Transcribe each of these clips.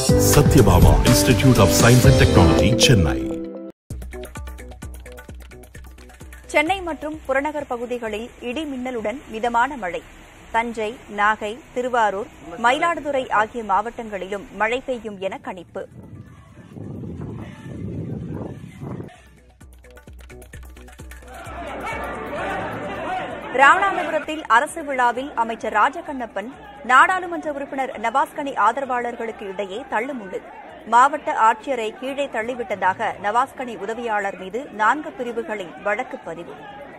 Satyabama Institute of Science and Technology, Chennai. Chennai மற்றும் புறநகர் பகுதிகளில் இடி மின்னலுடன் மிதமான மழை. தஞ்சை, நாகை, திருவாரூர், மயிலாடுதுறை ஆகிய மாவட்டங்களிலும் மழை பெய்யும் என கணிப்பு. ராமநாதபுரத்தில் அரசு விழாவில் அமைச்சர் ராஜகண்ணப்பன், நாடாளுமன்ற உறுப்பினர் நவாஸ்கனி ஆதரவாளர்களுக்கு இடையே தள்ளுமுள்ளு. மாவட்ட ஆட்சியரை கீழே தள்ளிவிட்டதாக நவாஸ்கனி உதவியாளர் மீது 4 பிரிவுகளில் வழக்கு பதிவு.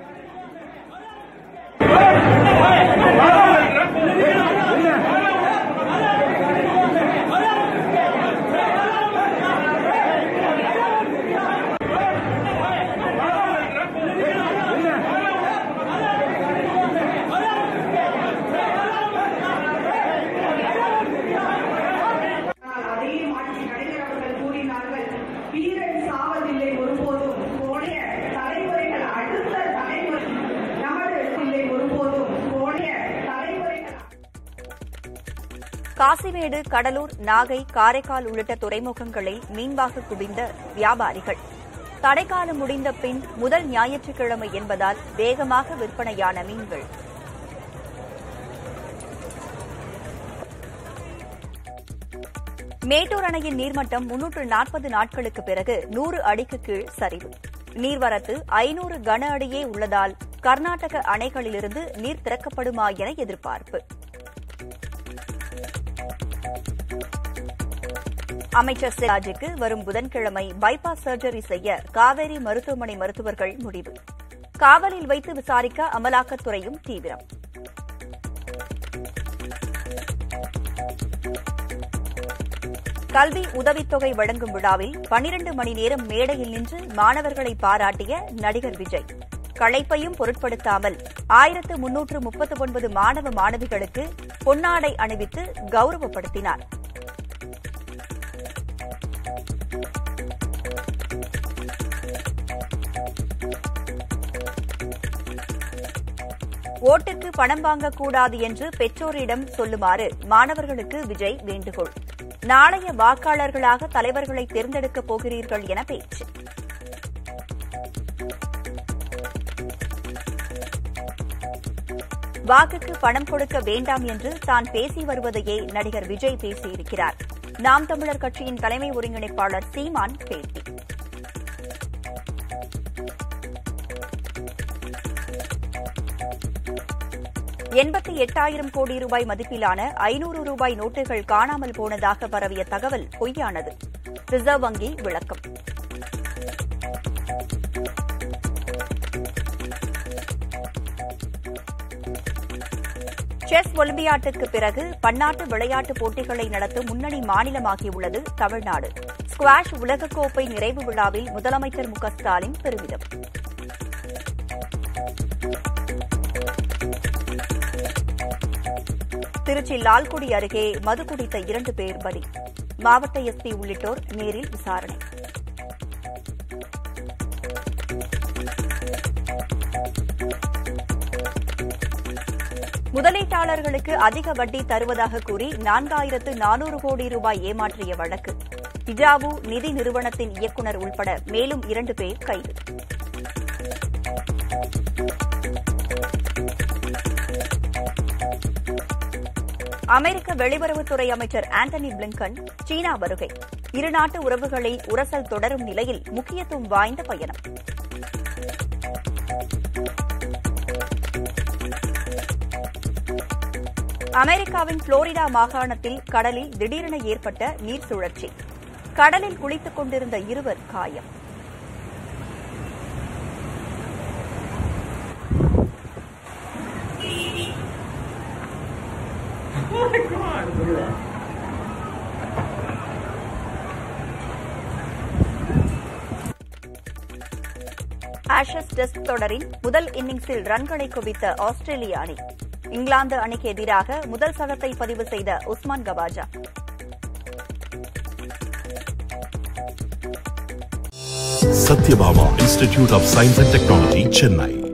காசிமேடு, கடலூர், நாகை, காரைக்கால் உள்ளிட்ட துறைமுகங்களில் மீன்வாக குவிந்த வியாபாரிகள். தடைக்காலம் முடிந்த பின் முதல் ஞாயிற்றுக்கிழமை என்பதால் வேகமாக விற்பனையான மீன்கள். மேட்டூர் அணையின் நீர்மட்டம் 340 நாட்களுக்கு பிறகு 100 அடிக்கு கீழ் சரிவு. நீர்வரத்து 500 கன அடியே உள்ளதால் கர்நாடக அணைகளிலிருந்து நீர் திறக்கப்படுமா என எதிர்பார்ப்பு. அமைச்சர் செல்வராஜுக்கு வரும் புதன்கிழமை பைபாஸ் சர்ஜரி செய்ய காவேரி மருத்துவமனை மருத்துவர்கள் முடிவு. காவலில் வைத்து விசாரிக்க அமலாக்கத்துறையும் தீவிரம். கல்வி உதவித்தொகை வழங்கும் விழாவில் 12 மணி நேரம் மேடையில் நின்று மாணவர்களை பாராட்டிய நடிகர் விஜய். களைப்பையும் பொருட்படுத்தாமல் 1339 மாணவ மாணவிகளுக்கு பொன்னாடை அணிவித்து கௌரவப்படுத்தினார். ஓட்டுக்கு பணம் வாங்கக்கூடாது என்று பெற்றோரிடம் சொல்லுமாறு மாணவர்களுக்கு விஜய் வேண்டுகோள். நாளைய வாக்காளர்களாக தலைவர்களை தேர்ந்தெடுக்கப் போகிறீர்கள் என பேச்சு. வாக்குக்கு பணம் கொடுக்க வேண்டாம் என்று தான் பேசி வருவதையே நடிகர் விஜய் பேசியிருக்கிறார். நாம் தமிழர் கட்சியின் தலைமை ஒருங்கிணைப்பாளர் சீமான் பேட்டி. $88,000 கோடி ரூபாய் மதிப்பிலான 500 ரூபாய் நோட்டுகள் காணாமல் போனதாக பரவிய தகவல் பொய்யானது. ரிசர்வ் வங்கி விளக்கம். செஸ் ஒலிம்பியாட்டுக்கு பிறகு பன்னாட்டு விளையாட்டுப் போட்டிகளை நடத்தும் முன்னணி மாநிலமாகியுள்ளது தமிழ்நாடு. ஸ்குவாஷ் உலகக்கோப்பை நிறைவு விழாவில் முதலமைச்சர் மு க ஸ்டாலின் பெருமிதம். திருச்சி லால்குடி அருகே மது குடித்த 2 பேர் பலி. மாவட்ட எஸ்பி உள்ளிட்டோர் நேரில் விசாரணை. முதலீட்டாளர்களுக்கு அதிக வட்டி தருவதாக கூறி 4,400 கோடி ரூபாய் ஏமாற்றிய வழக்கு. இஜாவு நிதி நிறுவனத்தின் இயக்குநர் உள்பட மேலும் 2 பேர் கைது. அமெரிக்க வெளியுறவுத்துறை அமைச்சர் ஆண்டனி பிளிங்கன் சீனா வருகை. இருநாட்டு உறவுகளில் உரசல் தொடரும் நிலையில் முக்கியத்துவம் வாய்ந்த பயணம். அமெரிக்காவின் புளோரிடா மாகாணத்தில் கடலில் திடீரென ஏற்பட்ட நீர் சுழற்சி. கடலில் குளித்துக் கொண்டிருந்த 2 காயம். ஆஷஸ் டெஸ்ட் தொடரின் முதல் இன்னிங்ஸில் ரன்களை குவித்த ஆஸ்திரேலிய அணி. இங்கிலாந்து அணிக்கு எதிராக முதல் சதத்தை பதிவு செய்த Usman Khawaja. Satyabama Institute of Science and Technology, Chennai.